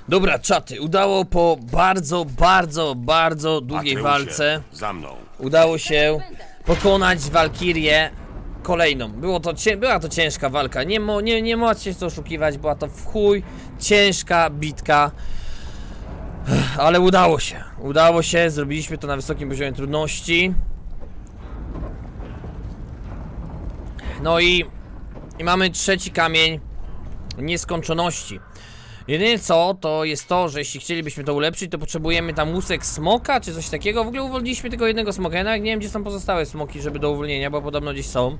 Dobra, czaty, udało po bardzo długiej walce. Za mną. Udało się pokonać Walkirię kolejną. Była to ciężka walka. Nie możecie się oszukiwać, była to w chuj ciężka bitka. Ale udało się. Udało się, zrobiliśmy to na wysokim poziomie trudności. No i mamy trzeci kamień nieskończoności. Jedyne co, to jest to, że jeśli chcielibyśmy to ulepszyć, to potrzebujemy tam łusek smoka, czy coś takiego. W ogóle uwolniliśmy tylko jednego smoka. Ja nawet nie wiem, gdzie są pozostałe smoki, żeby do uwolnienia, bo podobno gdzieś są.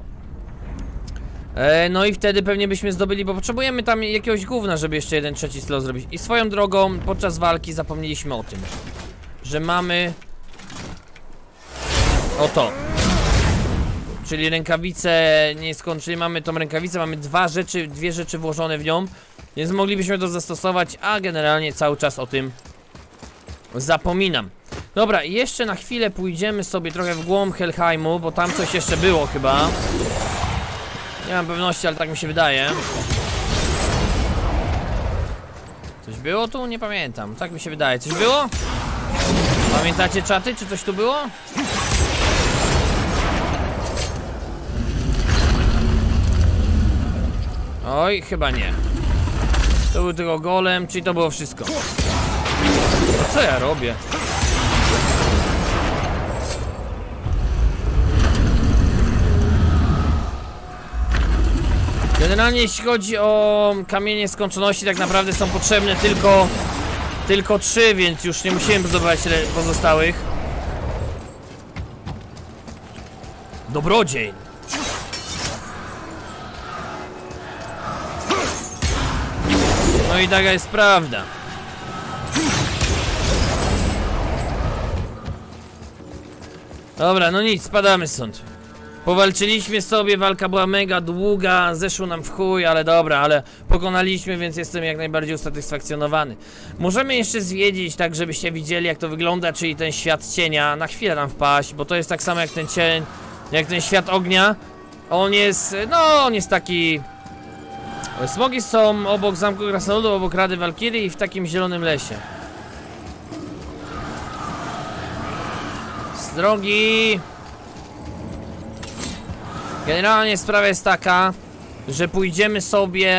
No i wtedy pewnie byśmy zdobyli, bo potrzebujemy tam jakiegoś gówna, żeby jeszcze jeden trzeci slot zrobić. I swoją drogą, podczas walki zapomnieliśmy o tym, że mamy oto. Czyli rękawice czyli mamy tą rękawicę, mamy dwie rzeczy włożone w nią. Więc moglibyśmy to zastosować, a generalnie cały czas o tym zapominam. Dobra, i jeszcze na chwilę pójdziemy sobie trochę w głąb Helheimu, bo tam coś jeszcze było chyba. Nie mam pewności, ale tak mi się wydaje. Coś było tu? Nie pamiętam. Tak mi się wydaje. Coś było? Pamiętacie, czaty? Czy coś tu było? Oj, chyba nie. To był tylko golem, czyli to było wszystko. Co ja robię? Generalnie jeśli chodzi o kamienie skończoności, tak naprawdę są potrzebne tylko 3, więc już nie musimy zdobywać pozostałych. Dobrodziej. No i taka jest prawda. Dobra, no nic, spadamy stąd. Powalczyliśmy sobie, walka była mega długa, zeszło nam w chuj, ale dobra, ale pokonaliśmy, więc jestem jak najbardziej usatysfakcjonowany. Możemy jeszcze zwiedzić, tak żebyście widzieli, jak to wygląda, czyli ten świat cienia, na chwilę tam wpaść, bo to jest tak samo jak ten cień, jak ten świat ognia. On jest, no on jest taki... Smogi są obok zamku Krasnoludu, obok Rady Walkirii i w takim zielonym lesie. Z drogi... Generalnie sprawa jest taka, że pójdziemy sobie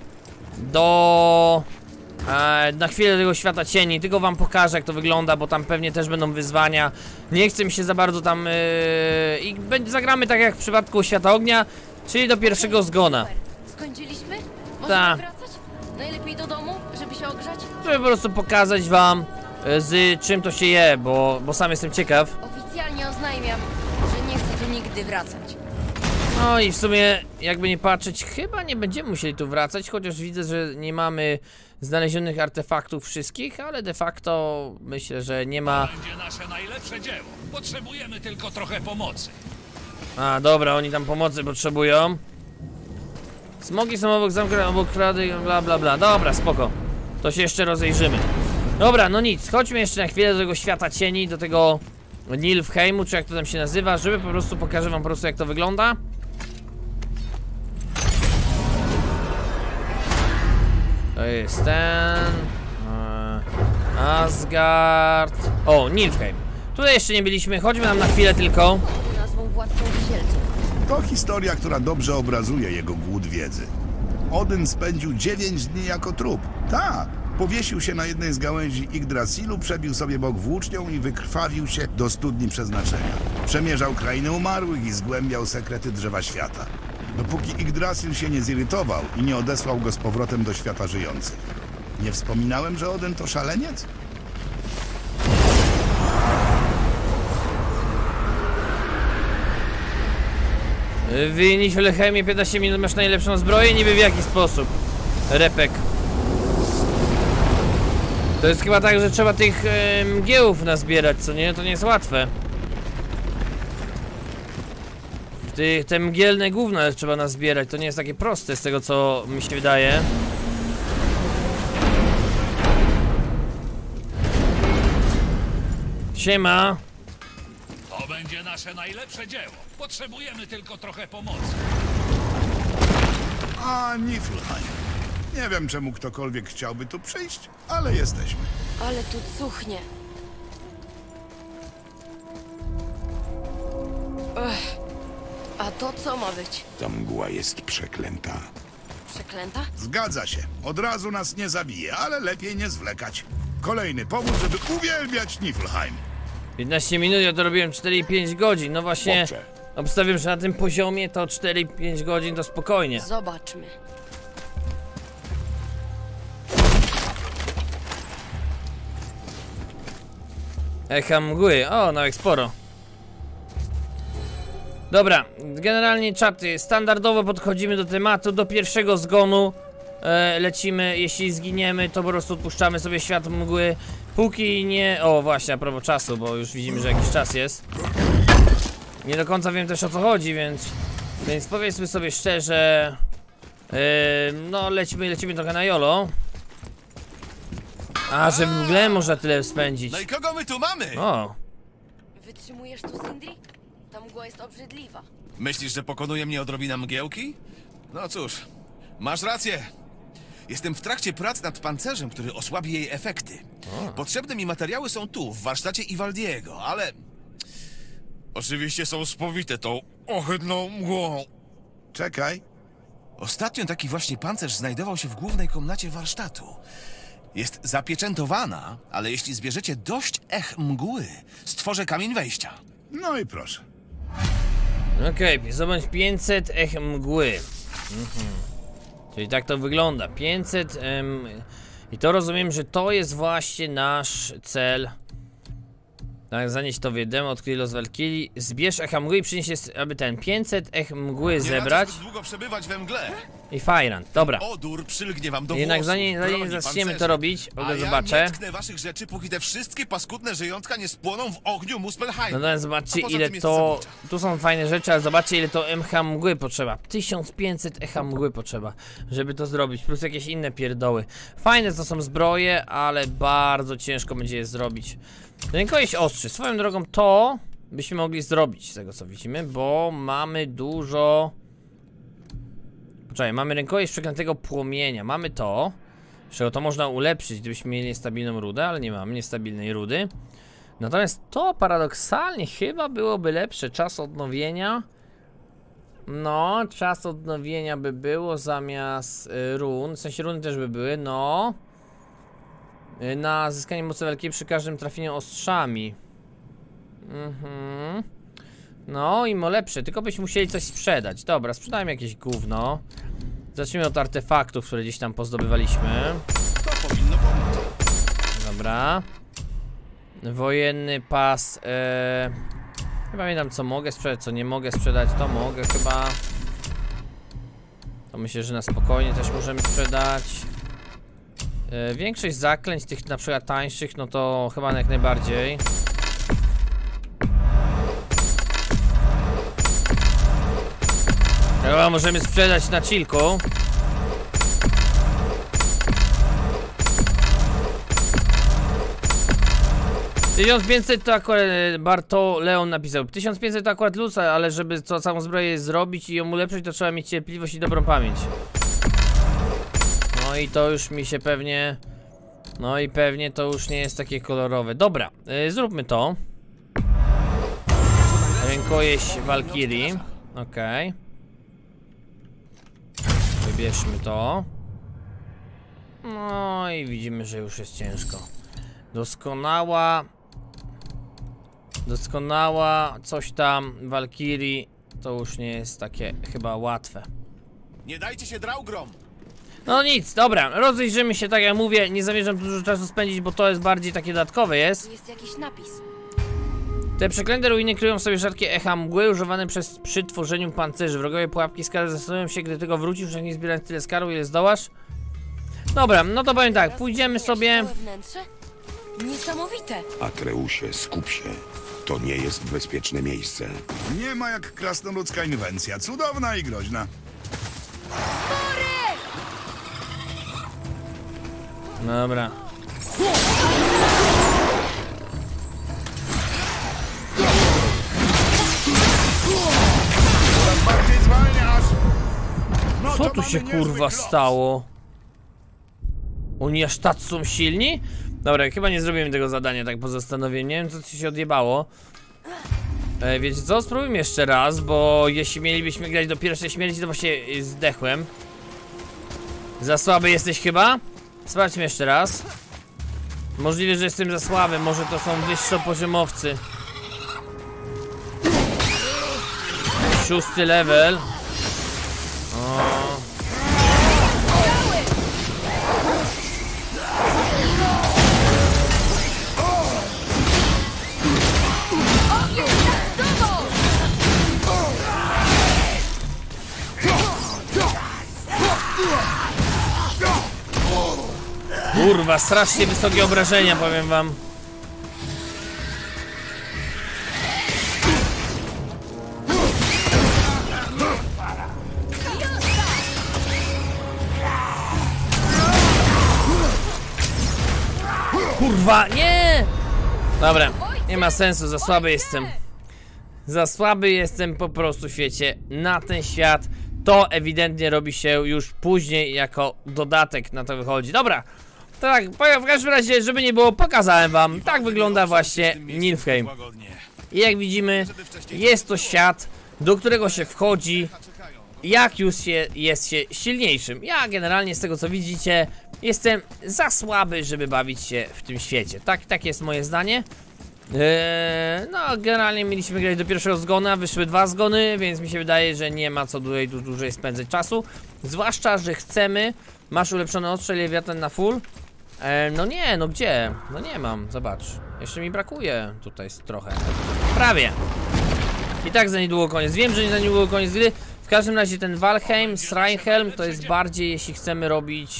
na chwilę do tego świata cieni. Tylko wam pokażę, jak to wygląda, bo tam pewnie też będą wyzwania. Nie chcę mi się za bardzo tam... I zagramy tak jak w przypadku świata ognia, czyli do pierwszego zgona. Skończyliśmy? Tak. Możemy wracać? Najlepiej do domu, żeby się ogrzać? Żeby po prostu pokazać wam, z czym to się je, bo sam jestem ciekaw. Oficjalnie oznajmiam, że nie chcę tu nigdy wracać. No i w sumie, jakby nie patrzeć, chyba nie będziemy musieli tu wracać, chociaż widzę, że nie mamy znalezionych artefaktów wszystkich, ale de facto myślę, że nie ma... To będzie nasze najlepsze dzieło. Potrzebujemy tylko trochę pomocy. A, dobra, oni tam pomocy potrzebują. Smogi są obok zamku, obok Rady, bla bla bla. Dobra, spoko. To się jeszcze rozejrzymy. Dobra, no nic, chodźmy jeszcze na chwilę do tego świata cieni, do tego Nilfheimu, czy jak to tam się nazywa, żeby po prostu pokażę wam po prostu, jak to wygląda. To jest ten... Asgard... O, Nilfheim. Tutaj jeszcze nie byliśmy, chodźmy tam na chwilę tylko. Nazwą władcą wisielców. To historia, która dobrze obrazuje jego głód wiedzy. Odyn spędził 9 dni jako trup. Tak, powiesił się na jednej z gałęzi Yggdrasilu, przebił sobie bok włócznią i wykrwawił się do studni przeznaczenia. Przemierzał krainy umarłych i zgłębiał sekrety drzewa świata. Dopóki Yggdrasil się nie zirytował i nie odesłał go z powrotem do świata żyjących. Nie wspominałem, że Odyn to szaleniec? W Niflheimie 15 minut masz najlepszą zbroję, niby w jaki sposób? Repek. To jest chyba tak, że trzeba tych mgiełów nazbierać, co nie? To nie jest łatwe. Te mgielne gówna trzeba nazbierać, to nie jest takie proste z tego, co mi się wydaje. Siema. To będzie nasze najlepsze dzieło. Potrzebujemy tylko trochę pomocy. A, Niflheim. Nie wiem, czemu ktokolwiek chciałby tu przyjść, ale jesteśmy. Ale tu cuchnie. Ech. A to co ma być? Ta mgła jest przeklęta. Przeklęta? Zgadza się. Od razu nas nie zabije, ale lepiej nie zwlekać. Kolejny powód, żeby uwielbiać Niflheim. 15 minut, ja to robiłem 4,5 godzin. No właśnie, Chłopcze. obstawiam, że na tym poziomie to 4,5 godzin to spokojnie. Zobaczmy. Echa mgły, o, nawet sporo. Dobra, generalnie czaty, standardowo podchodzimy do tematu, do pierwszego zgonu lecimy, jeśli zginiemy, to po prostu odpuszczamy sobie świat mgły, póki nie... O, właśnie, a propos czasu, bo już widzimy, że jakiś czas jest. Nie do końca wiem też, o co chodzi, więc powiedzmy sobie szczerze, no lecimy trochę na jolo. A, że w mgle można tyle spędzić. No i kogo my tu mamy? O, Wytrzymujesz tu, Sindri? Ta mgła jest obrzydliwa. Myślisz, że pokonuje mnie odrobina mgiełki? No cóż, masz rację. Jestem w trakcie prac nad pancerzem, który osłabi jej efekty. Potrzebne mi materiały są tu, w warsztacie Ivaldiego, ale... Oczywiście są spowite tą ohydną mgłą. Czekaj. Ostatnio taki właśnie pancerz znajdował się w głównej komnacie warsztatu. Jest zapieczętowana, ale jeśli zbierzecie dość ech mgły, stworzę kamień wejścia. No i proszę. okej, zdobądź 500 ech mgły. Czyli tak to wygląda, 500 i to rozumiem, że to jest właśnie nasz cel. Tak, zanieść to wiadomo, odkryj los Valkyrii. Zbierz echa mgły i przynieś, aby ten 500 ech mgły Nie zebrać. radzę zbyt długo przebywać we mgle. I fajrant, dobra. Odór przylgnie wam do Jednak włosów, zanim broni, zaczniemy pancerzy. to robić, A ja zobaczę. nie tknę waszych rzeczy, póki te wszystkie paskudne żyjątka nie spłoną w ogniu Muspelheim. No teraz zobaczcie, A poza ile tym jest to... zabójcza. Tu są fajne rzeczy, ale zobaczcie, ile to echa mgły potrzeba. 1500 echa mgły potrzeba, żeby to zrobić, plus jakieś inne pierdoły. Fajne to są zbroje, ale bardzo ciężko będzie je zrobić. Rękojeść ostrzy. Swoją drogą to byśmy mogli zrobić, z tego co widzimy, bo mamy dużo... Poczekaj, mamy rękojeść przeklętego płomienia. Mamy to, że to można ulepszyć, gdybyśmy mieli niestabilną rudę, ale nie mamy niestabilnej rudy. Natomiast to paradoksalnie chyba byłoby lepsze. Czas odnowienia. No, czas odnowienia by było zamiast run. W sensie runy też by były, no. Na zyskanie mocy walki przy każdym trafieniu ostrzami. No i lepsze, tylko byśmy musieli coś sprzedać. Dobra, sprzedajmy jakieś gówno. Zacznijmy od artefaktów, które gdzieś tam pozdobywaliśmy. To powinno pomóc. Dobra. Wojenny pas. Chyba pamiętam, co mogę sprzedać, co nie mogę sprzedać. To mogę chyba. To myślę, że na spokojnie też możemy sprzedać. Większość zaklęć, tych na przykład tańszych, no to chyba jak najbardziej. Chyba możemy sprzedać na chillku. $1500 to akurat Bartoleon napisał. 1500 to akurat lusa, ale żeby całą zbroję zrobić i ją ulepszyć, to trzeba mieć cierpliwość i dobrą pamięć. No i to już mi się pewnie... No i pewnie to już nie jest takie kolorowe. Dobra, zróbmy to. Rękojeść Valkyrii. Okej. Wybierzmy to. No i widzimy, że już jest ciężko. Doskonała coś tam Valkyrii. To już nie jest takie chyba łatwe. Nie dajcie się draugrom. No nic, dobra, rozejrzymy się, tak jak mówię, nie zamierzam dużo czasu spędzić, bo to jest bardziej takie dodatkowe jest. Tu jest jakiś napis. Te przeklęte ruiny kryją w sobie rzadkie echa mgły używane przy tworzeniu pancerzy. Wrogowie pułapki skary zastanawiają się, gdy tego wrócisz, że nie zbierając tyle skaru, ile zdołasz. Dobra, no to powiem tak, pójdziemy sobie... Całe wnętrze? Niesamowite. Atreusie, skup się. To nie jest bezpieczne miejsce. Nie ma jak krasnoludzka inwencja. Cudowna i groźna. Dobra. Coraz bardziej zwalniasz! No Co to tu mamy się niezły kurwa los. stało? Oni aż tacy są silni? Dobra, chyba nie zrobimy tego zadania tak po zastanowieniu. Nie wiem, co ci się odjebało. Wiecie co? Spróbujmy jeszcze raz, bo jeśli mielibyśmy grać do pierwszej śmierci, to właśnie zdechłem. Za słaby jesteś chyba? Sprawdźmy jeszcze raz. Możliwe, że jestem za słaby, może to są wyższopoziomowcy. 6. level. O. Kurwa, strasznie wysokie obrażenia, powiem wam. Kurwa, nie! Dobra, nie ma sensu, za słaby jestem. Za słaby jestem po prostu w świecie. Na ten świat to ewidentnie robi się już później jako dodatek, na to wychodzi. Dobra, tak, w każdym razie, żeby nie było, pokazałem wam, tak wygląda właśnie Niflheim. I jak widzimy, jest to świat, do którego się wchodzi, jak już jest się silniejszym. Ja generalnie z tego co widzicie, jestem za słaby, żeby bawić się w tym świecie. Tak jest moje zdanie. No, generalnie mieliśmy grać do pierwszego zgona, wyszły 2 zgony, więc mi się wydaje, że nie ma co dłużej spędzać czasu. Zwłaszcza, że chcemy. Masz ulepszony ostrzel lewiatan na full? No nie, no gdzie? No nie mam, zobacz. Jeszcze mi brakuje tutaj trochę. Prawie. I tak za niedługo koniec. Wiem, że nie za niedługo koniec gry. W każdym razie ten Valheim, Srainhelm to jest bardziej, jeśli chcemy robić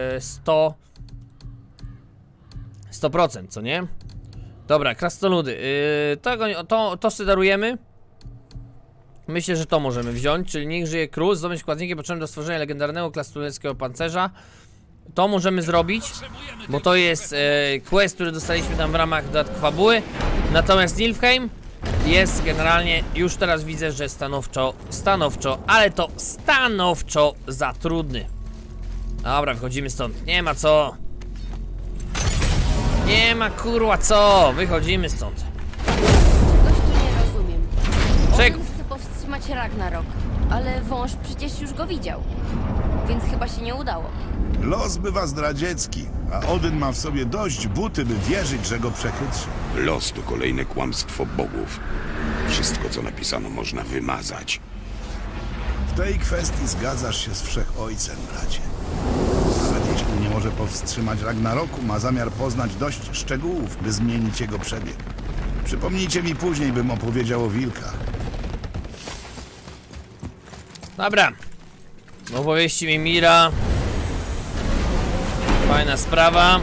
100%, co nie? Dobra, krasnoludy. To sobie darujemy. Myślę, że to możemy wziąć, czyli niech żyje król, zdobądź składniki potrzebne do stworzenia legendarnego krasnoludzkiego pancerza. To możemy zrobić, bo to jest quest, który dostaliśmy tam w ramach dodatku fabuły. Natomiast Niflheim jest generalnie, już teraz widzę, że stanowczo, ale to stanowczo za trudny. Dobra, wychodzimy stąd, nie ma co. Nie ma kurwa co, wychodzimy stąd. Czegoś tu nie rozumiem. Czego? On chce powstrzymać Ragnarok, ale wąż przecież już go widział. Więc chyba się nie udało. Los bywa zdradziecki, a Odyn ma w sobie dość buty, by wierzyć, że go przechytrzy. Los to kolejne kłamstwo bogów. Wszystko, co napisano, można wymazać. W tej kwestii zgadzasz się z Wszechojcem, bracie. Nawet jeśli nie może powstrzymać Ragnaroku, ma zamiar poznać dość szczegółów, by zmienić jego przebieg. Przypomnijcie mi później, bym opowiedział o wilkach. Dobra. Opowieści mi Mira. Fajna sprawa.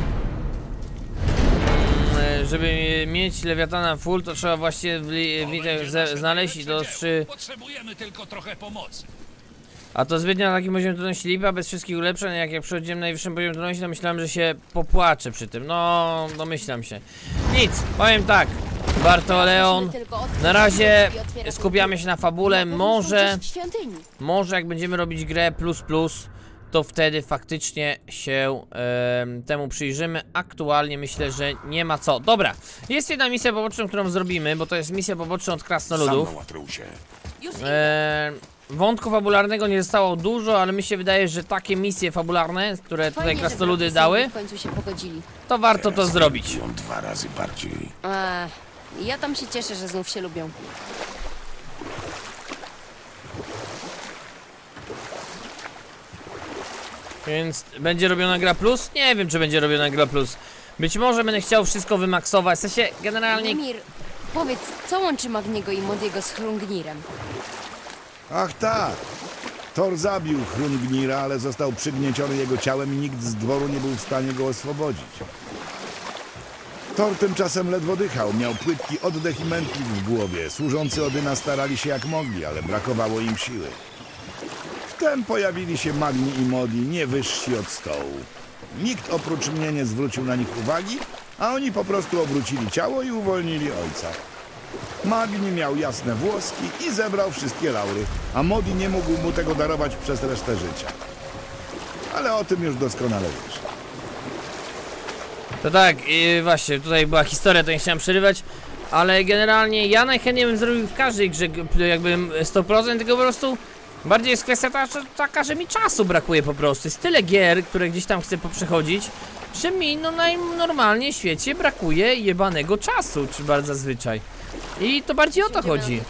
Żeby mieć lewiatana full, to trzeba właśnie znaleźć i dostrzy. Potrzebujemy tylko trochę pomocy. A to zbytnio na takim poziomie trudności lipa, bez wszystkich ulepszeń. Jak przychodziłem na najwyższym poziomie trudności, to myślałem, że się popłaczę przy tym. No, domyślam się. Nic, powiem tak. Bartoleon, na razie skupiamy się na fabule. Może jak będziemy robić grę plus, to wtedy faktycznie się temu przyjrzymy. Aktualnie myślę, że nie ma co. Dobra, jest jedna misja poboczna, którą zrobimy, bo to jest misja poboczna od krasnoludów. Sam na Atreusie. Wątku fabularnego nie zostało dużo, ale mi się wydaje, że takie misje fabularne, które tutaj krasnoludy dały, w końcu się pogodzili. to warto to zrobić. Ją 2 razy bardziej. Ja tam się cieszę, że znów się lubią. Więc będzie robiona gra plus? Nie wiem, czy będzie robiona gra plus. Być może będę chciał wszystko wymaksować. W sensie, generalnie... Mir, powiedz, co łączy Magniego i Modiego z Hrungnirem? Ach tak! Thor zabił Hrungnira, ale został przygnieciony jego ciałem i nikt z dworu nie był w stanie go oswobodzić. Thor tymczasem ledwo dychał, miał płytki oddech i mętlik w głowie. Służący Odyna starali się jak mogli, ale brakowało im siły. Wtem pojawili się Magni i Modi, nie wyżsi od stołu. Nikt oprócz mnie nie zwrócił na nich uwagi, a oni po prostu obrócili ciało i uwolnili ojca. Magni miał jasne włoski i zebrał wszystkie laury, a Modi nie mógł mu tego darować przez resztę życia. Ale o tym już doskonale wiesz. To tak, i właśnie, tutaj była historia, to nie chciałem przerywać. Ale generalnie ja najchętniej bym zrobił w każdej grze jakbym 100%, tylko po prostu bardziej jest kwestia taka, że mi czasu brakuje po prostu. Jest tyle gier, które gdzieś tam chcę poprzechodzić, że mi no najnormalniej w świecie brakuje jebanego czasu, czy bardzo zazwyczaj. I to bardziej o to chodzi.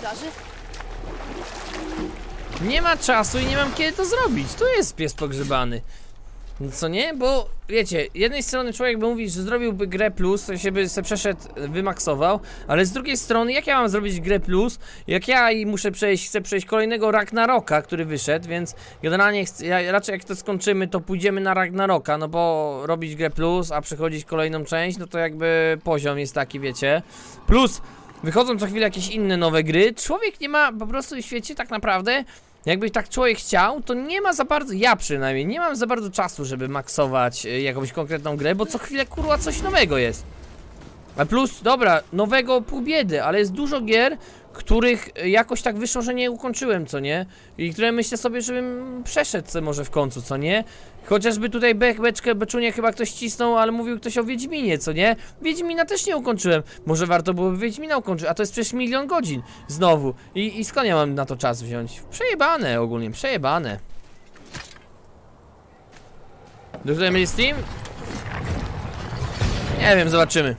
Nie ma czasu i nie mam kiedy to zrobić. Tu jest pies pogrzebany. No co nie? Bo wiecie, jednej strony człowiek by mówił, że zrobiłby grę plus, to się by se przeszedł, wymaksował, ale z drugiej strony, jak ja mam zrobić grę plus, jak ja chcę przejść kolejnego Ragnaroka, który wyszedł, więc generalnie raczej jak to skończymy, to pójdziemy na Ragnaroka, no bo robić grę plus, a przechodzić kolejną część, no to jakby poziom jest taki, wiecie. Plus, wychodzą co chwilę jakieś inne nowe gry, człowiek nie ma po prostu w świecie tak naprawdę. Jakby tak człowiek chciał, to nie ma za bardzo, ja przynajmniej, nie mam za bardzo czasu, żeby maksować jakąś konkretną grę, bo co chwilę kurwa coś nowego jest. A plus, dobra, nowego pół biedy, ale jest dużo gier, których jakoś tak wyszło, że nie ukończyłem, co nie? I które myślę sobie, żebym przeszedł sobie może w końcu, co nie? Chociażby tutaj Beczunie chyba ktoś cisnął, ale mówił ktoś o Wiedźminie, co nie? Wiedźmina też nie ukończyłem. Może warto byłoby Wiedźmina ukończyć, a to jest przecież 1 000 000 godzin znowu. I skąd ja mam na to czas wziąć? Przejebane ogólnie, przejebane. Dostajemy mieli Steam? Nie wiem, zobaczymy.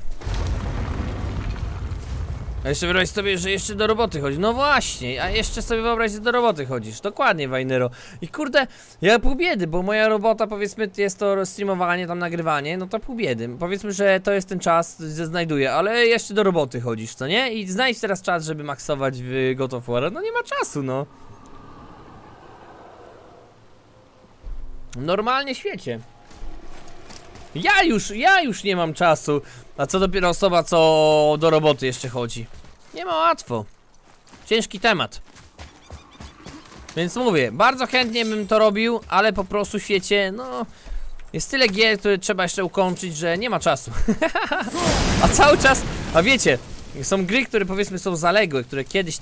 A jeszcze wyobraź sobie, że jeszcze do roboty chodzi. No właśnie, a jeszcze sobie wyobraź, że do roboty chodzisz. Dokładnie, Wajnero. I kurde, ja pół biedy, bo moja robota, powiedzmy, jest to streamowanie, tam nagrywanie, no to pół biedy. Powiedzmy, że to jest ten czas, że znajduję, ale jeszcze do roboty chodzisz, co nie? I znajdź teraz czas, żeby maksować w God of War. No nie ma czasu, no. Normalnie w świecie. Ja już nie mam czasu. A co dopiero osoba, co do roboty jeszcze chodzi. Nie ma łatwo. Ciężki temat. Więc mówię, bardzo chętnie bym to robił, ale po prostu w świecie, no... Jest tyle gier, które trzeba jeszcze ukończyć, że nie ma czasu. A cały czas... A wiecie, są gry, które powiedzmy są zaległe, które kiedyś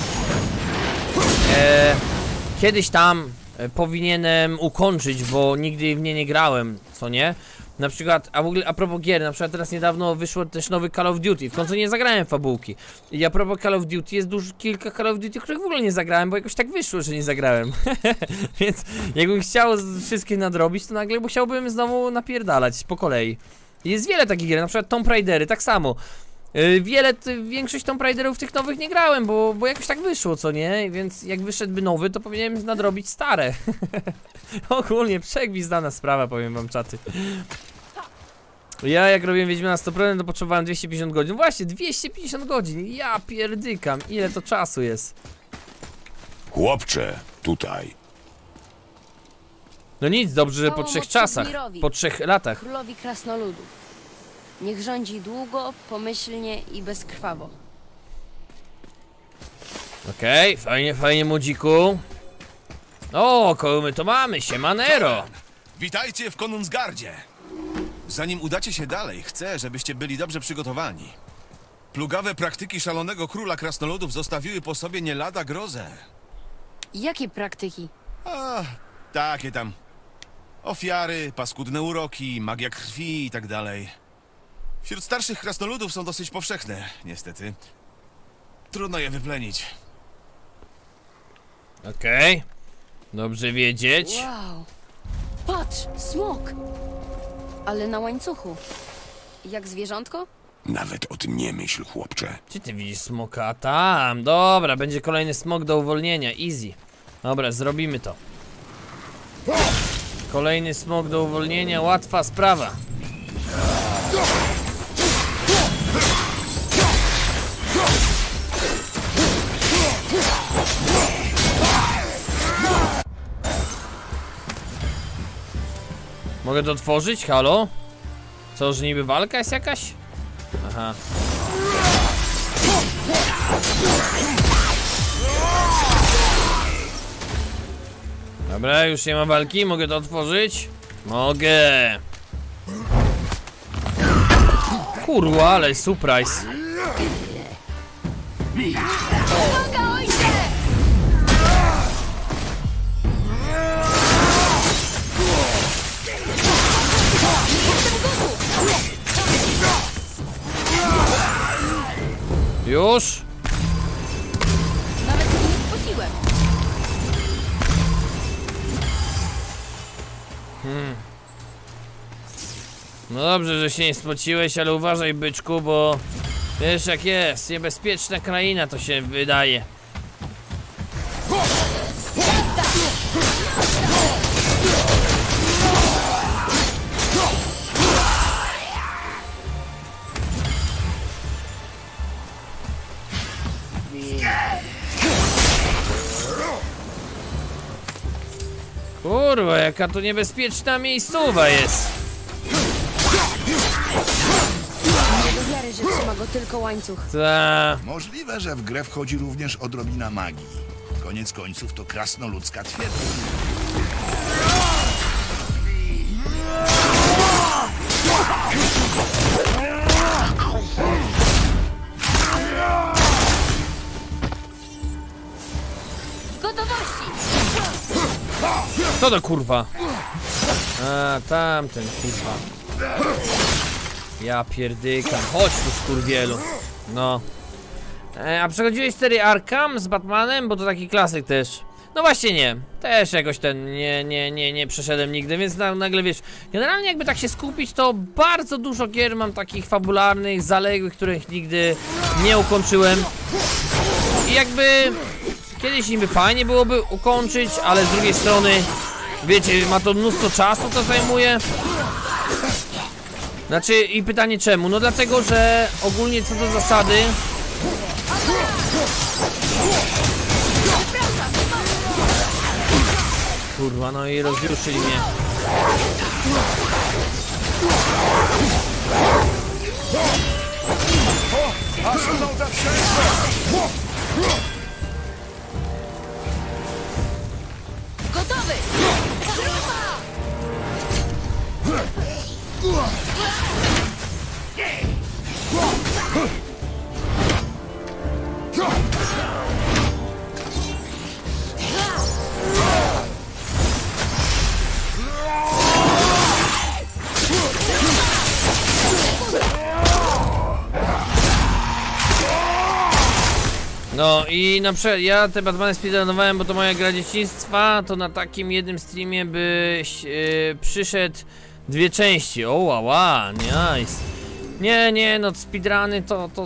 tam... powinienem ukończyć, bo nigdy w nie nie grałem, co nie? Na przykład, a w ogóle a propos gier, na przykład teraz niedawno wyszło też nowy Call of Duty, w końcu nie zagrałem fabułki. I a propos Call of Duty, jest kilka Call of Duty, których w ogóle nie zagrałem, bo jakoś tak wyszło, że nie zagrałem. Więc jakbym chciał wszystkie nadrobić, to nagle musiałbym znowu napierdalać po kolei. I jest wiele takich gier, na przykład Tomb Raidery, tak samo. Większość Tomb Raiderów tych nowych nie grałem, bo jakoś tak wyszło, co nie? Więc jak wyszedłby nowy, to powinienem nadrobić stare. Ogólnie przegwizdana sprawa, powiem wam, czaty. Ja jak robiłem Wiedźmina 100%, to potrzebowałem 250 godzin. Właśnie, 250 godzin, ja pierdykam, ile to czasu jest. Chłopcze, tutaj. No nic, dobrze, że po 3 czasach, po 3 latach. Królowi krasnoludów. Niech rządzi długo, pomyślnie i bezkrwawo. Okej, fajnie, fajnie, młodziku. O, kogo my to mamy? Siemanero. Witajcie w Konungsgardzie. Zanim udacie się dalej, chcę, żebyście byli dobrze przygotowani. Plugawe praktyki szalonego króla krasnoludów zostawiły po sobie nie lada grozę. Jakie praktyki? A, takie tam. Ofiary, paskudne uroki, magia krwi i tak dalej. Wśród starszych krasnoludów są dosyć powszechne, niestety. Trudno je wyplenić. Okej. Dobrze wiedzieć. Wow. Patrz, smok! Ale na łańcuchu. Jak zwierzątko? Nawet o tym nie myśl, chłopcze. Gdzie ty widzisz smoka? Tam, dobra, będzie kolejny smok do uwolnienia, easy. Dobra, zrobimy to. Kolejny smok do uwolnienia, łatwa sprawa. Mogę to otworzyć? Halo? Co, że niby walka jest jakaś? Aha. Dobra, już nie ma walki, mogę to otworzyć? Mogę. Kurwa, ale surprise. Już? Nawet się nie spociłem. No dobrze, że się nie spociłeś, ale uważaj, byczku, bo wiesz jak jest, niebezpieczna kraina to się wydaje. Kurwa, jaka to niebezpieczna miejscowa jest. Nie do wiary, że trzyma go tylko łańcuch. Ta. Możliwe, że w grę wchodzi również odrobina magii. Koniec końców to krasnoludzka twierdza. W gotowości! Co to kurwa? A, tamten kurwa. Ja pierdykam. Chodź tu skurwielu. No. A przechodziłeś serię Arkham z Batmanem? Bo to taki klasyk też. No właśnie nie. Też jakoś ten nie przeszedłem nigdy, więc nagle wiesz. Generalnie jakby tak się skupić, to bardzo dużo gier mam takich fabularnych, zaległych, których nigdy nie ukończyłem. I jakby kiedyś niby fajnie byłoby ukończyć, ale z drugiej strony wiecie, ma to mnóstwo czasu, to zajmuje. Znaczy, i pytanie czemu? No dlatego, że ogólnie co do zasady kurwa, no i rozjuszyli mnie. Gotowy! No i na przykład ja te Batmany speedrunowałem, bo to moja gra dzieciństwa, to na takim jednym streamie byś przyszedł 2 części. O wow, nice. Nie, no speedruny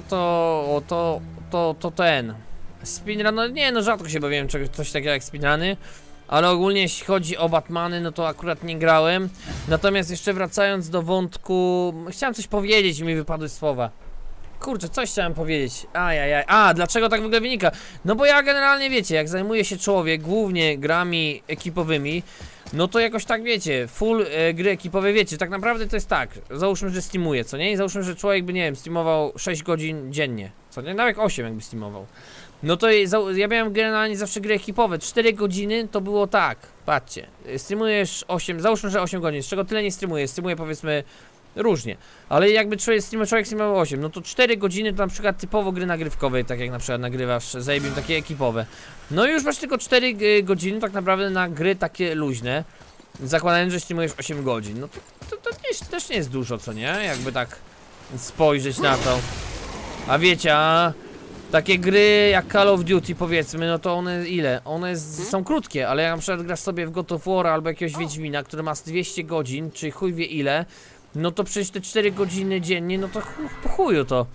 to ten. Speedrun, no nie, no rzadko się bawiłem coś takiego jak speedruny. Ale ogólnie jeśli chodzi o Batmany, no to akurat nie grałem. Natomiast jeszcze wracając do wątku, chciałem coś powiedzieć i mi wypadły słowa. Kurczę, coś chciałem powiedzieć. Ajajaj. A, dlaczego tak w ogóle wynika? No bo ja generalnie, wiecie, jak zajmuje się człowiek głównie grami ekipowymi, no to jakoś tak, wiecie, full gry ekipowe, wiecie, tak naprawdę to jest tak. Załóżmy, że streamuje, co nie? I załóżmy, że człowiek by, nie wiem, streamował 6 godzin dziennie, co nie? Nawet 8 jakby streamował. No to ja miałem generalnie zawsze gry ekipowe. 4 godziny to było tak. Patrzcie, streamujesz 8, załóżmy, że 8 godzin, z czego tyle nie streamuje. Streamuje powiedzmy różnie, ale jakby człowiek streamował 8, no to 4 godziny to na przykład typowo gry nagrywkowe, tak jak na przykład nagrywasz z Abe'em, takie ekipowe. No i już masz tylko 4 godziny tak naprawdę na gry takie luźne, zakładając, że streamujesz 8 godzin. No to też nie jest dużo, co nie? Jakby tak spojrzeć na to. A wiecie, takie gry jak Call of Duty powiedzmy, no to one ile? One są krótkie, ale jak na przykład grasz sobie w God of War albo jakiegoś Wiedźmina, który ma 200 godzin, czy chuj wie ile, no to przecież te 4 godziny dziennie, no to po chuju to.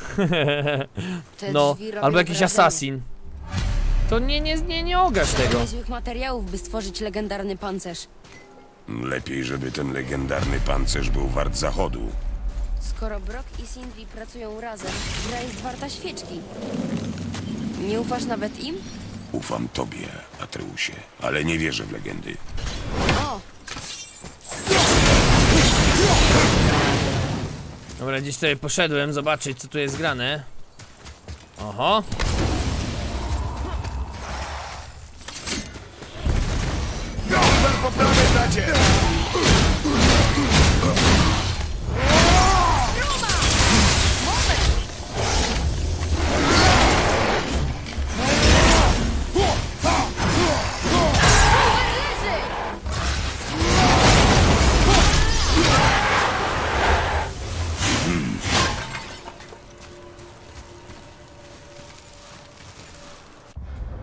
No, albo jakiś Assassin. To nie ogasz tego. Niezłych materiałów, by stworzyć legendarny pancerz. Lepiej, żeby ten legendarny pancerz był wart zachodu. Skoro Brock i Sindri pracują razem, gra jest warta świeczki. Nie ufasz nawet im? Ufam tobie, Atreusie, ale nie wierzę w legendy. O! Dobra, gdzieś tutaj poszedłem zobaczyć, co tu jest grane. Oho. Po prawej, bracie!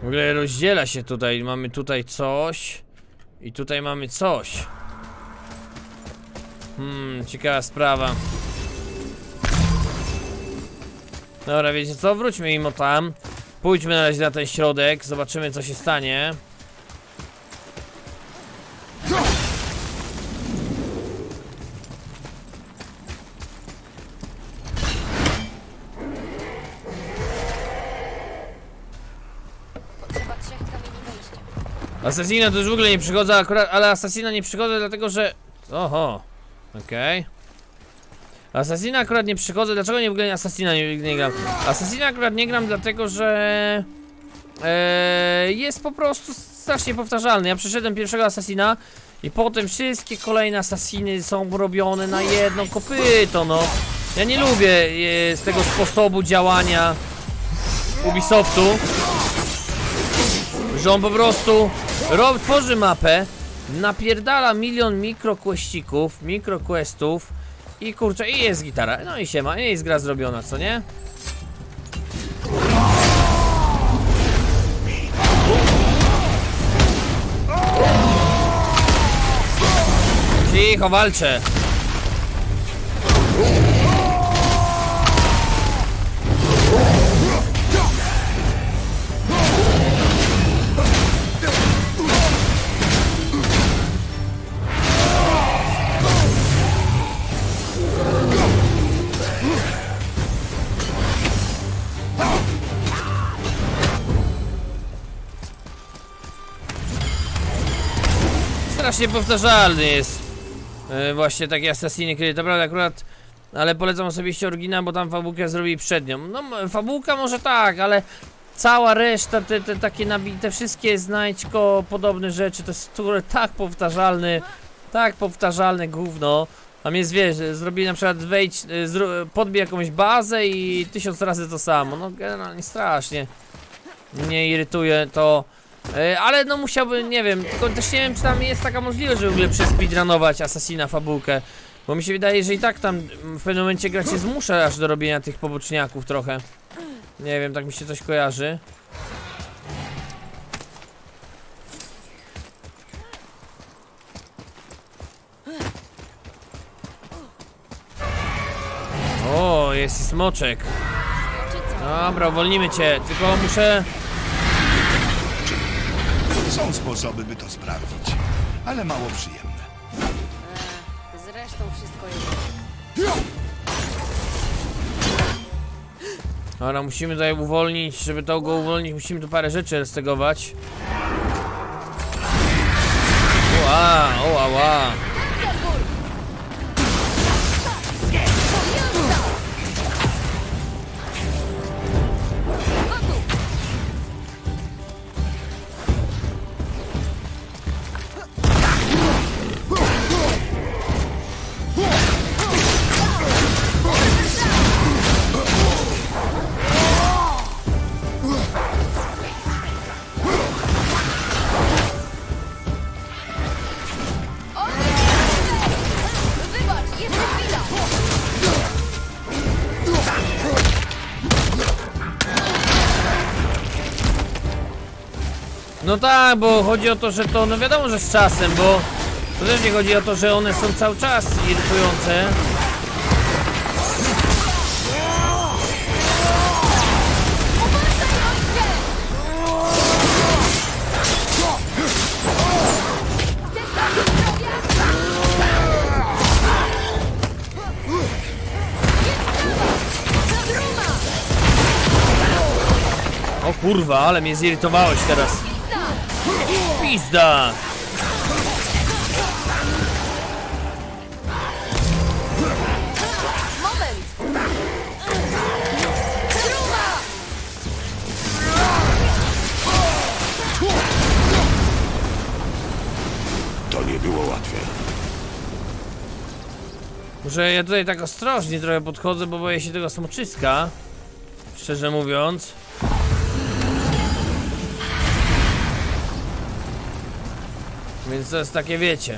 W ogóle rozdziela się tutaj, mamy tutaj coś i tutaj mamy coś. Ciekawa sprawa. Dobra, wiecie co? Wróćmy im tam. Pójdźmy na razie na ten środek, zobaczymy co się stanie. Potrzeba 3 kamieni wejścia. Asasina to już w ogóle nie przychodzę akurat, ale Asasina nie przychodzę dlatego, że... Oho, okej. Asasina akurat nie przychodzę, dlaczego w ogóle Asasina nie gram? Asasina akurat nie gram dlatego, że... jest po prostu strasznie powtarzalny. Ja przeszedłem pierwszego Asasina i potem wszystkie kolejne Asasiny są robione na jedno kopyto, no. Ja nie lubię z tego sposobu działania Ubisoftu, że on po prostu tworzy mapę, napierdala milion mikroquestów i kurczę, i jest gitara, no i siema, i jest gra zrobiona, co nie? Cicho, walczę. Strasznie powtarzalny jest właśnie taki Assassin's Creed, to prawda akurat, ale polecam osobiście oryginał, bo tam fabułkę zrobili przed nią. No fabułka może tak, ale cała reszta, te takie nabite, wszystkie znajdźko podobne rzeczy, to jest tak powtarzalne gówno. Tam jest, wiesz, zrobili na przykład podbij jakąś bazę i 1000 razy to samo, no generalnie strasznie mnie irytuje to. Ale no musiałbym, nie wiem, tylko też nie wiem, czy tam jest taka możliwość, żeby w ogóle przespeedrunować Assassina fabułkę. Bo mi się wydaje, że i tak tam w pewnym momencie gra cię zmusza aż do robienia tych poboczniaków trochę. Nie wiem, tak mi się coś kojarzy. O, jest i smoczek. Dobra, uwolnimy cię, tylko muszę... Są sposoby, by to sprawdzić, ale mało przyjemne. Zresztą wszystko jest. Dobra, musimy tutaj uwolnić, żeby to go uwolnić, musimy tu parę rzeczy restegować. Ła. No tak, bo chodzi o to, że to, no wiadomo, że z czasem, bo to też nie chodzi o to, że one są cały czas irytujące. O kurwa, ale mnie zirytowałeś teraz. Pizda! Moment! To nie było łatwe. Może ja tutaj tak ostrożnie trochę podchodzę, bo boję się tego smoczyska. Szczerze mówiąc. Więc to jest takie, wiecie.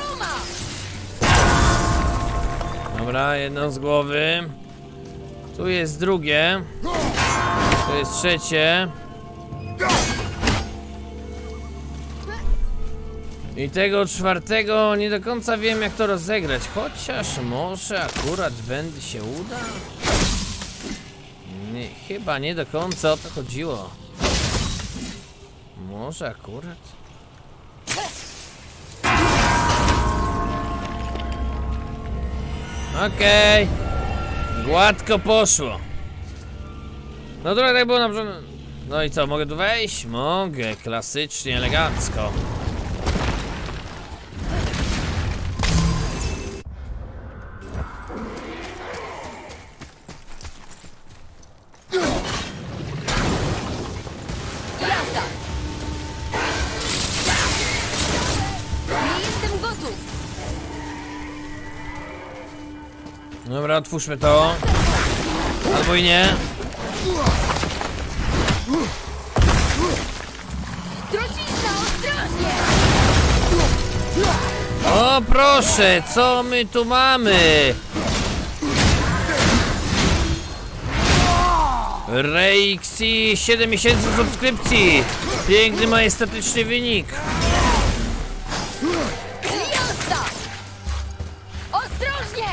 Dobra, jedno z głowy. Tu jest drugie. Tu jest trzecie. I tego czwartego nie do końca wiem, jak to rozegrać. Chociaż może akurat będę się uda? Nie, chyba nie do końca o to chodziło. Może akurat? Okej. Gładko poszło. No trochę tak było na przykład. No i co, mogę tu wejść? Mogę, klasycznie, elegancko. Jazda! Nie jestem gotów! Dobra, otwórzmy to. Albo i nie. Trucizna, ostrożnie! O proszę, co my tu mamy? Reixi, 7 miesięcy subskrypcji. Piękny, majestatyczny wynik. Jazda! Ostrożnie!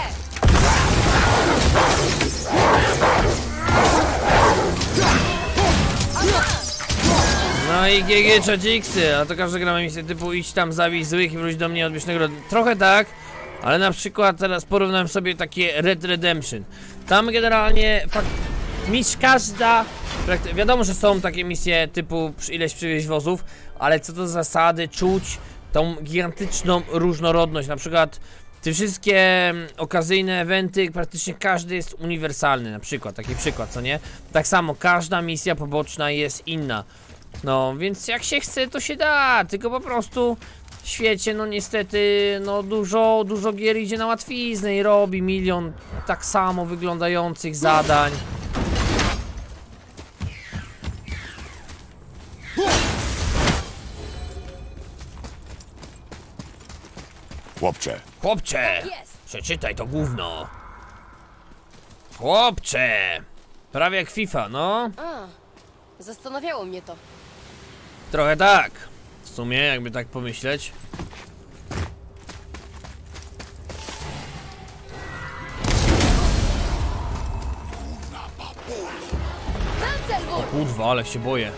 No i GG Czadziksy, a to każdy gra ma misję typu idź tam, zabij złych i wróć do mnie, odbierz nagrodę. Trochę tak, ale na przykład teraz porównałem sobie takie Red Redemption. Tam generalnie każda... Wiadomo, że są takie misje typu ileś przywieźć wozów, ale co do zasady czuć tą gigantyczną różnorodność. Na przykład te wszystkie okazyjne eventy, praktycznie każdy jest uniwersalny, na przykład, taki przykład, co nie? Tak samo każda misja poboczna jest inna. No, więc jak się chce, to się da, tylko po prostu w świecie, no niestety, no dużo gier idzie na łatwiznę i robi milion tak samo wyglądających zadań. Chłopcze, Jest! przeczytaj to gówno. Chłopcze, prawie jak FIFA, no. A, zastanawiało mnie to. Trochę tak. W sumie, jakby tak pomyśleć. Panzerwór! Kurwa, ale się boję.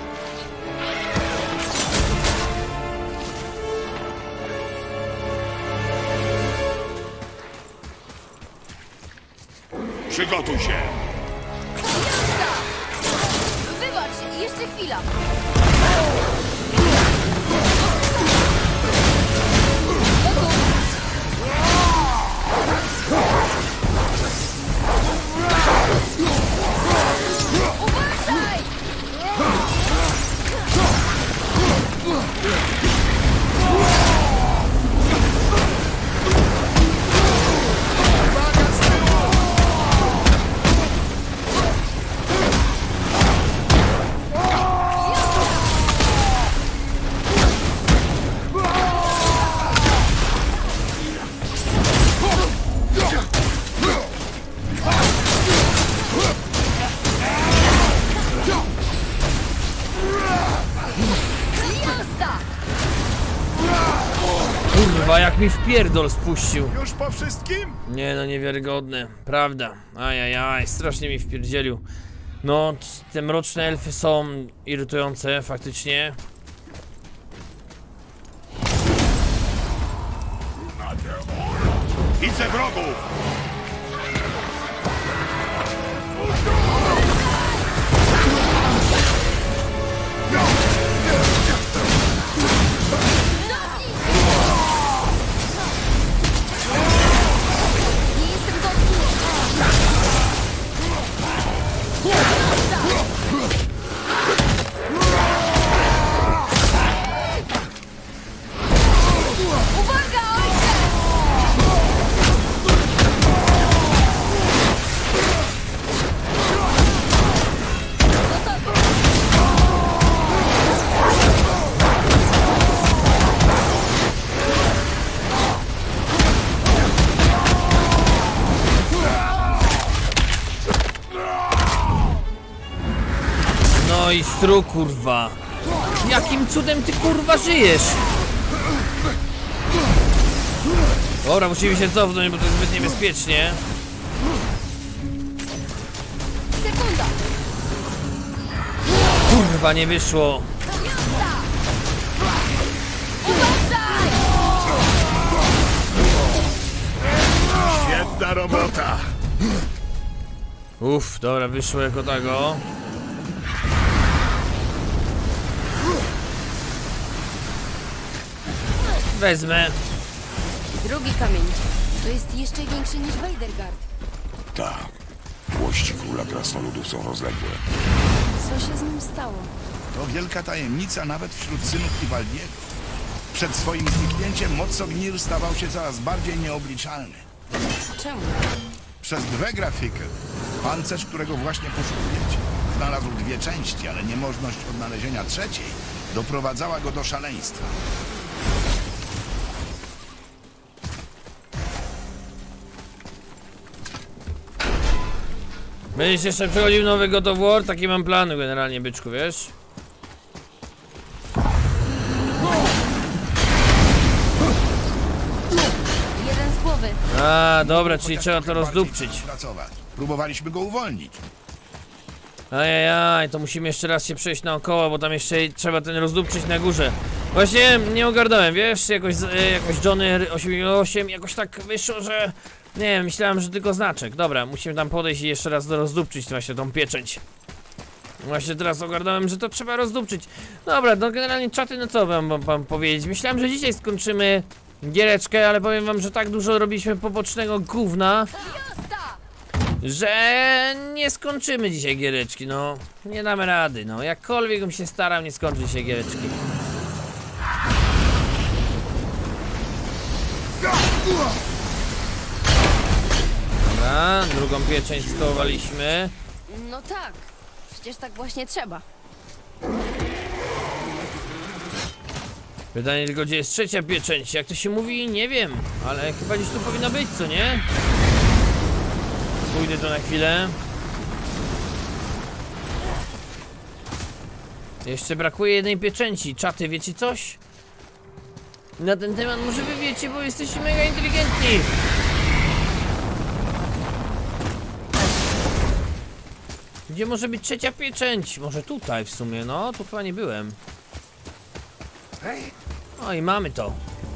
Przygotuj się! Jazda! Wybacz, jeszcze chwila. Uważaj! Jazda! Kurwa, jak mi w pierdol spuścił. Już po wszystkim? Nie no, niewiarygodne. Prawda. Ajajaj, strasznie mi wpierdzielił. No, te mroczne elfy są irytujące, faktycznie. Widzę wrogów! Nie jestem gotów! Uwaga, ojcze! No i stru, kurwa. Jakim cudem ty kurwa żyjesz? Dobra, musimy się cofnąć, bo to jest zbyt niebezpiecznie. Sekunda! Kurwa, nie wyszło. Świetna robota! Uff, dobra, wyszło jako tego. Wezmę. Drugi kamień. To jest jeszcze większy niż Weidergard. Tak. Włości króla krasnoludów są rozległe. Co się z nim stało? To wielka tajemnica nawet wśród synów Iwaldiego. Przed swoim zniknięciem Mocognir stawał się coraz bardziej nieobliczalny. Czemu? Przez Dwegrafikę, pancerz, którego właśnie poszukujecie, znalazł 2 części, ale niemożność odnalezienia trzeciej doprowadzała go do szaleństwa. Będziesz jeszcze przechodził nowy God of War? Takie mam plany generalnie, byczku, wiesz? Jeden z głowy. A, dobra, czyli Chociaż trzeba to trochę rozdupczyć. bardziej pracować. Próbowaliśmy go uwolnić. Ajajaj, to musimy jeszcze raz się przejść naokoło, bo tam jeszcze trzeba ten rozdupczyć na górze. Właśnie nie ogarnąłem, wiesz, jakoś Johnny 888 jakoś tak wyszło, że... Nie wiem, myślałem, że tylko znaczek. Dobra, musimy tam podejść i jeszcze raz rozdupczyć właśnie tą pieczęć. Właśnie teraz ogarnąłem, że to trzeba rozdupczyć. Dobra, no generalnie czaty, no co wam powiedzieć. Myślałem, że dzisiaj skończymy giereczkę, ale powiem wam, że tak dużo robiliśmy pobocznego gówna, że nie skończymy dzisiaj giereczki, no. Nie damy rady, no. Jakkolwiek bym się starał, nie skończy się giereczki. Dobra, drugą pieczęć skołowaliśmy. No tak. Przecież tak właśnie trzeba. Pytanie tylko, gdzie jest trzecia pieczęć? Jak to się mówi? Nie wiem, ale chyba gdzieś tu powinna być, co nie? Pójdę tu na chwilę. Jeszcze brakuje jednej pieczęci. Czaty, wiecie coś? Na ten temat może wy wiecie, bo jesteście mega inteligentni. Gdzie może być trzecia pieczęć? Może tutaj w sumie, no, tu chyba nie byłem. O i mamy to.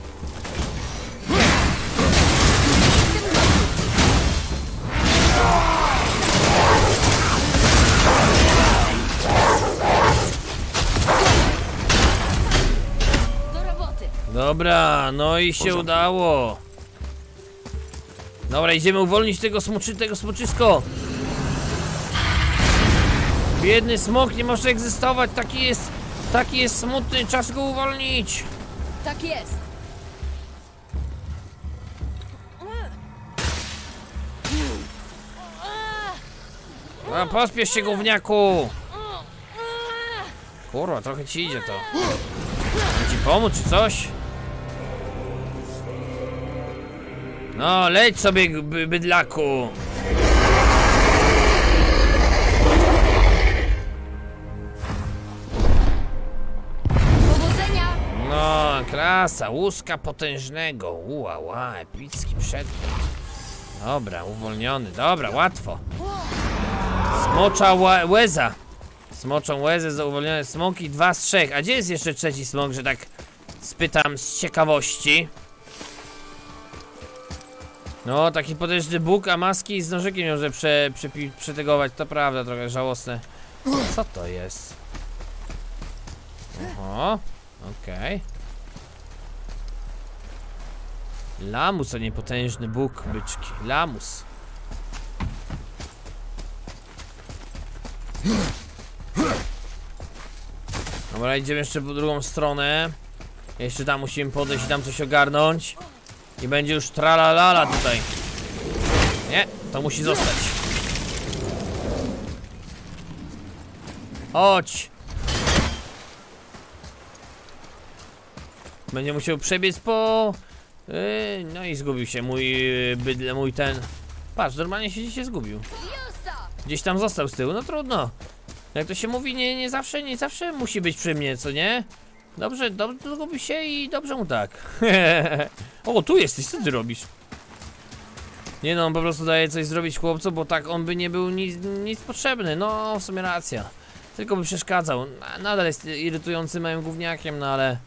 Do roboty. Dobra, no i się udało. Dobra, idziemy uwolnić tego smoczysko. Biedny smok nie może egzystować, taki jest smutny, czas go uwolnić. Tak jest. A, pospiesz się, gówniaku. Kurwa, trochę ci idzie to. Chcę ci pomóc czy coś? No, leć sobie, bydlaku. Powodzenia. No, klasa, łuska potężnego. Ła, epicki przedmiot. Dobra, uwolniony, dobra, łatwo. Smocza łeza. Smoczą łezę za uwolnione smoki, 2 z 3. A gdzie jest jeszcze trzeci smok, że tak spytam z ciekawości? No, taki potężny Bóg, a maski z nożykiem może przetegować. To prawda, trochę żałosne. Co to jest? Oho, okej. Lamus, a nie potężny Bóg, byczki. Lamus. Dobra, idziemy jeszcze po drugą stronę. Jeszcze tam musimy podejść i tam coś ogarnąć. I będzie już tralalala tutaj. Nie, to musi zostać. Chodź. Będzie musiał przebiec po... no i zgubił się mój ten... Patrz, normalnie się zgubił. Gdzieś tam został z tyłu, no trudno. Jak to się mówi, nie zawsze musi być przy mnie, co nie? Dobrze by się i dobrze mu tak. O, tu jesteś, co ty robisz? Nie no, on po prostu daje coś zrobić chłopcu, bo tak on by nie był nic potrzebny. No, w sumie racja. Tylko by przeszkadzał. Nadal jest irytującym małym gówniakiem, no ale...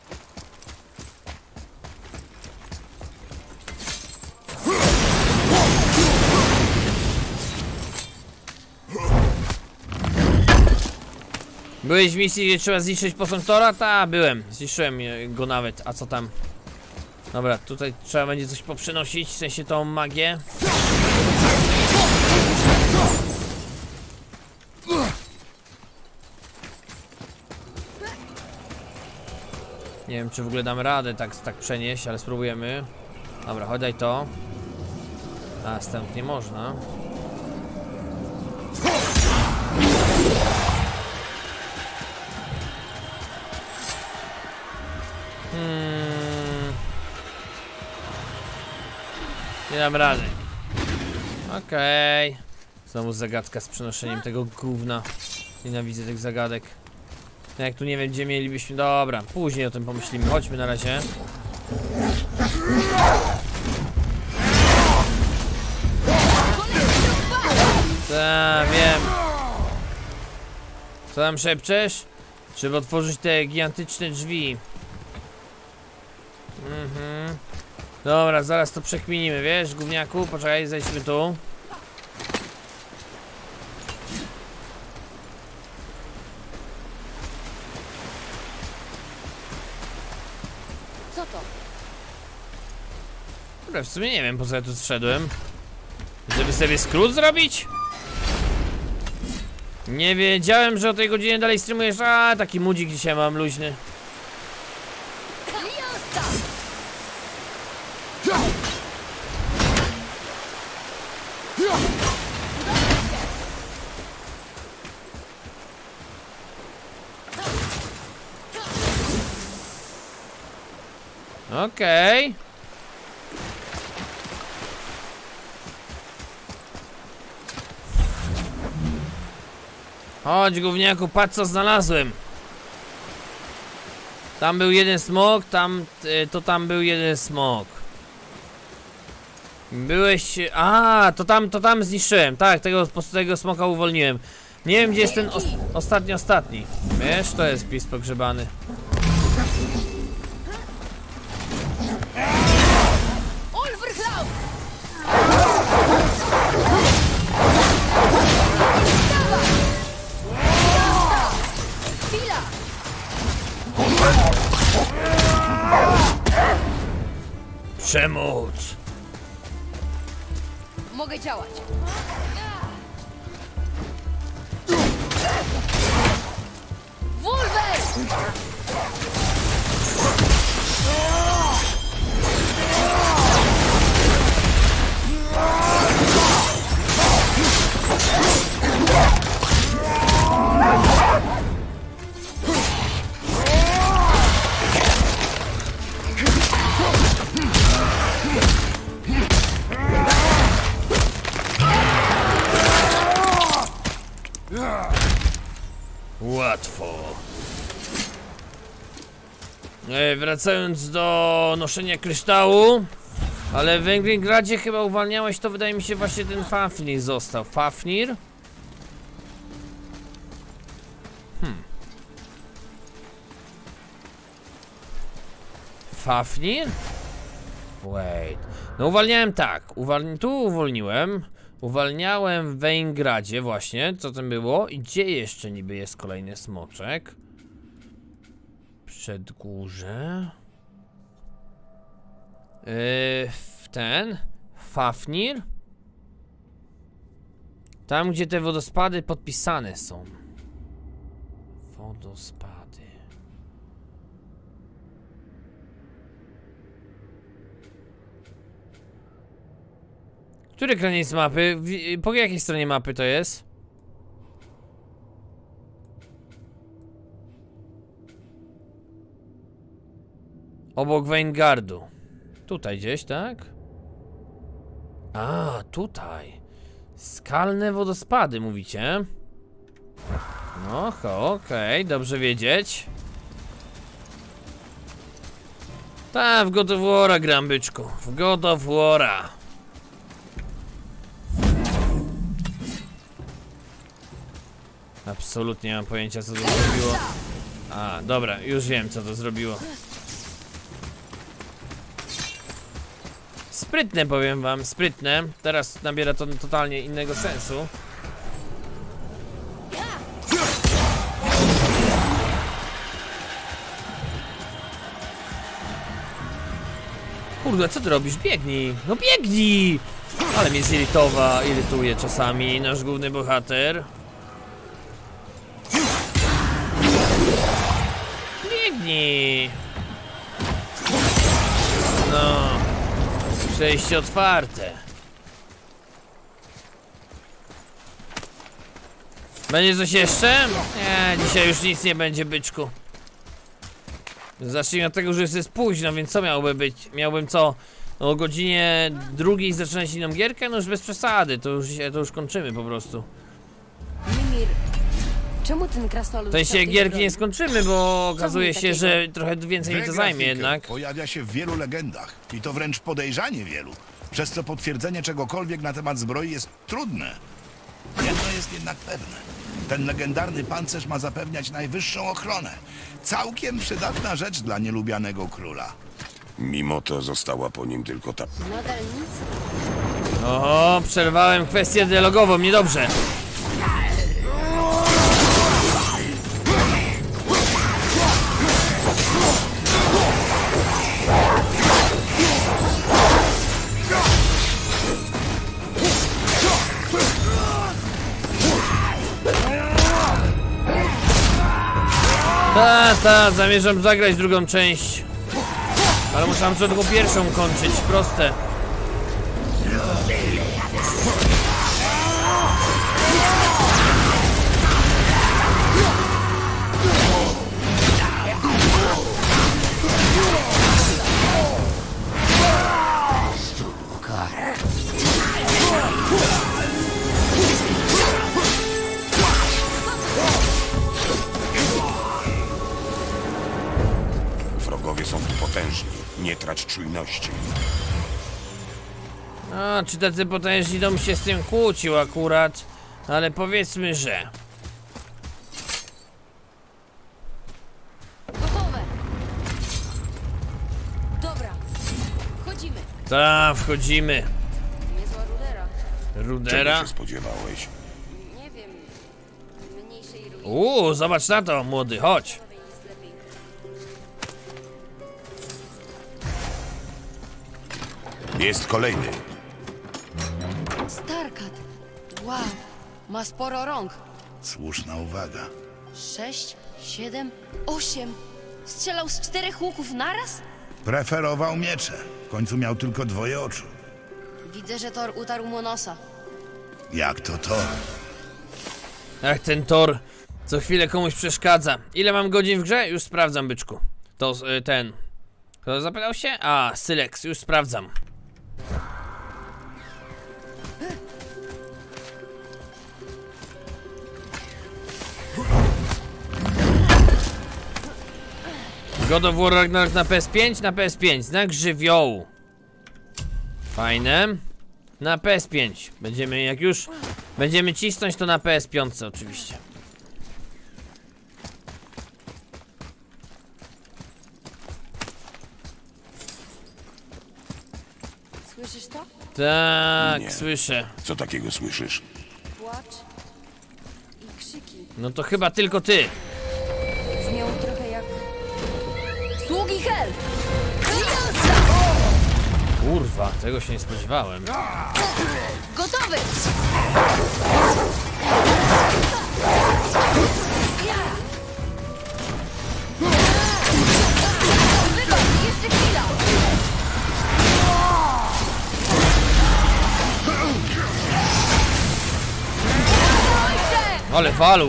Byłeś w misji, gdzie trzeba zniszczyć posąg Tora? Ta, byłem. Zniszczyłem go nawet. A co tam? Dobra, tutaj trzeba będzie coś poprzenosić, w sensie tą magię. Nie wiem, czy w ogóle damy radę tak przenieść, ale spróbujemy. Dobra, chodź, daj to. A, stąd nie można. Nie dam rady. Okej. Znowu zagadka z przenoszeniem tego gówna. Nienawidzę tych zagadek. No jak tu nie wiem, gdzie mielibyśmy... Dobra, później o tym pomyślimy. Chodźmy na razie. Tak, wiem. Co tam szepczesz? Trzeba otworzyć te gigantyczne drzwi. Dobra, zaraz to przekminimy, wiesz, gówniaku? Poczekaj, zejdźmy tu. Co to? Dobra, w sumie nie wiem, po co ja tu zszedłem. Żeby sobie skrót zrobić? Nie wiedziałem, że o tej godzinie dalej streamujesz. A, taki mudzik dzisiaj mam luźny. Okej. Chodź, gówniaku, patrz co znalazłem. Tam był jeden smok, tam był jeden smok. Byłeś... A, to tam zniszczyłem. Tak, tego smoka uwolniłem. Nie wiem, gdzie jest ten ostatni. Wiesz, to jest pis pogrzebany. Przemoc! Mogę działać. Wolver! Łatwo. Wracając do noszenia kryształu. Ale w Węgrygradzie chyba uwalniałeś, to wydaje mi się właśnie ten Fafnir został. Fafnir? Fafnir? Wait. No uwalniałem tak. Tu uwolniłem. Uwalniałem w Węgradzie właśnie. Co tam było? I gdzie jeszcze niby jest kolejny smoczek? Przedgórze. Fafnir. Tam, gdzie te wodospady podpisane są. Wodospady. Który kraniec mapy? Po jakiej stronie mapy to jest? Obok Weingardu. Tutaj gdzieś, tak? A, tutaj. Skalne wodospady, mówicie? No, okej, dobrze wiedzieć. Ta, w God of War'a gram, byczku. W God of War'a. Absolutnie nie mam pojęcia, co to zrobiło. A, dobra, już wiem, co to zrobiło. Sprytne, powiem wam, sprytne. Teraz nabiera to totalnie innego sensu. Kurde, co ty robisz? Biegnij! No biegnij! Ale mnie irytuje czasami nasz główny bohater. Biegnij! No. Przejście otwarte. Będzie coś jeszcze? Nie, dzisiaj już nic nie będzie, byczku. Zacznijmy od tego, że jest późno, więc co miałoby być? Miałbym co? O godzinie 2 zaczynać inną gierkę? No już bez przesady, to już kończymy po prostu. Mimir, czemu ten krasnolud... W sensie gierki nie skończymy, bo okazuje się, że trochę więcej mi to zajmie Wegafiker jednak. pojawia się w wielu legendach i to wręcz podejrzanie wielu, przez co potwierdzenie czegokolwiek na temat zbroi jest trudne. Jedno jest jednak pewne. Ten legendarny pancerz ma zapewniać najwyższą ochronę. Całkiem przydatna rzecz dla nielubianego króla. Mimo to została po nim tylko ta... Nadal nic? Oho, przerwałem kwestię dialogową, niedobrze. Zamierzam zagrać drugą część. Ale muszę tylko pierwszą kończyć, proste. Wrogowie są tu potężni. Nie tracz czujności. A, czy tacy potężni dom się z tym kłócił akurat? Ale powiedzmy, że... Gotowe! Dobra, wchodzimy. Ta, wchodzimy. Niezła rudera. Czego Rudera? się spodziewałeś? Nie wiem, mniejszej ruiny. Zobacz na to, młody, chodź. Jest lepiej. Jest kolejny. Starkat. Wow, ma sporo rąk. Słuszna uwaga. 6, 7, 8. Strzelał z 4 łuków naraz? Preferował miecze. W końcu miał tylko 2 oczu. Widzę, że Thor utarł mu nosa. Jak to to? Ach, ten Thor co chwilę komuś przeszkadza. Ile mam godzin w grze? Już sprawdzam, byczku. To ten... Kto zapytał się? A, Sylex, już sprawdzam. God of War Ragnarok na PS5? Na PS5. Znak żywiołu. Fajne. Na PS5. Będziemy, jak już będziemy cisnąć, to na PS5 oczywiście. Słyszysz to? Tak, Nie. słyszę. Co takiego słyszysz? Płacz i krzyki. No to chyba tylko ty. Brzmią trochę jak... Sługi Hel! Kurwa, tego się nie spodziewałem. Gotowy! Wybacz, jeszcze chwila! Ale walu.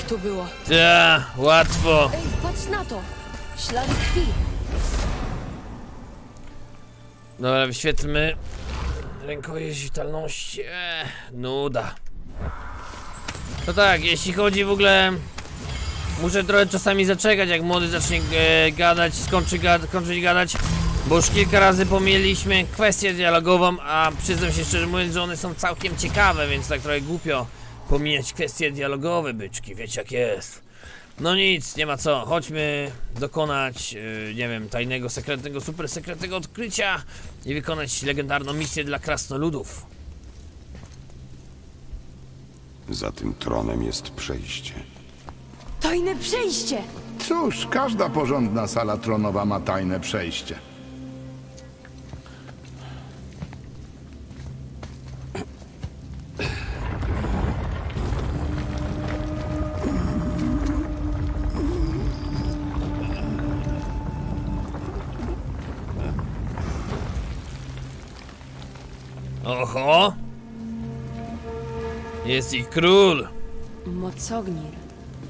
tu było? Ta, łatwo. Ej, patrz na to! Ślady krwi. Dobra, wyświetlmy rękojeść witalności. Nuda. To tak, jeśli chodzi w ogóle... Muszę trochę czasami zaczekać, jak młody zacznie gadać, skończyć gadać. Bo już kilka razy pomyliśmy kwestię dialogową, a przyznam się szczerze mówiąc, że one są całkiem ciekawe, więc tak trochę głupio pomijać kwestie dialogowe, byczki, wiecie jak jest. No nic, nie ma co, chodźmy dokonać, nie wiem, tajnego, sekretnego, super sekretnego odkrycia i wykonać legendarną misję dla krasnoludów. Za tym tronem jest przejście. Tajne przejście! Cóż, każda porządna sala tronowa ma tajne przejście. Oho! Jest ich król! Mocognir.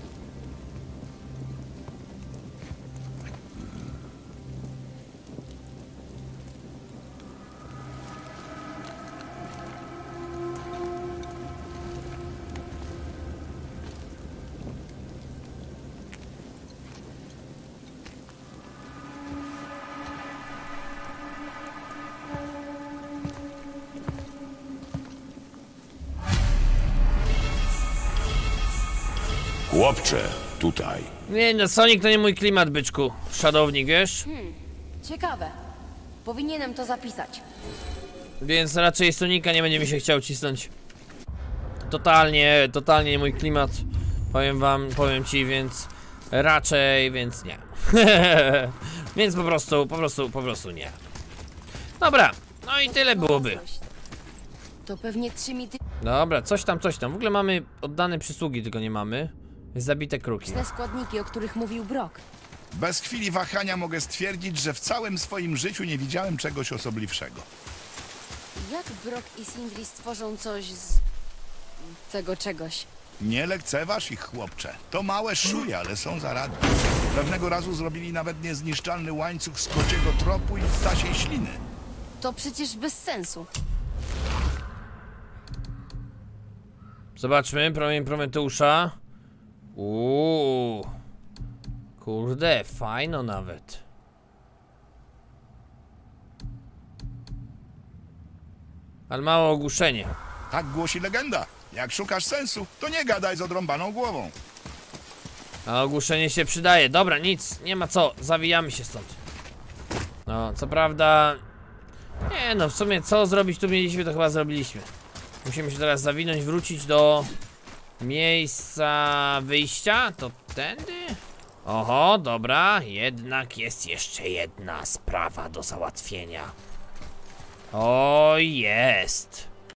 Chłopcze, tutaj. Nie no, Sonic to nie mój klimat, byczku. Szadownik, wiesz? Ciekawe. Powinienem to zapisać. Więc raczej Sonika nie będzie mi się chciał cisnąć. Totalnie nie mój klimat. Powiem ci, więc raczej, więc nie. Więc po prostu nie. Dobra, no i tyle byłoby. To pewnie 3 mityczne Dobra, coś tam. W ogóle mamy oddane przysługi, tylko nie mamy. Zabite kruki. składniki, o których mówił Brock. Bez chwili wahania mogę stwierdzić, że w całym swoim życiu nie widziałem czegoś osobliwszego. Jak Brock i Sindri stworzą coś z... tego czegoś? Nie lekceważ ich, chłopcze. To małe szuje, ale są zaradne. Pewnego razu zrobili nawet niezniszczalny łańcuch z kociego tropu i ptasiej śliny. To przecież bez sensu. Zobaczmy, promień Prometeusza. Kurde, fajno nawet. Ale mało ogłuszenie. Tak głosi legenda. Jak szukasz sensu, to nie gadaj z odrąbaną głową. A ogłuszenie się przydaje. Dobra, nic, nie ma co, zawijamy się stąd. No, co prawda... Nie no, w sumie co zrobić tu mieliśmy, to chyba zrobiliśmy. Musimy się teraz zawinąć, wrócić do miejsca wyjścia. To tędy? Oho, dobra, jednak jest jeszcze jedna sprawa do załatwienia. O, jest.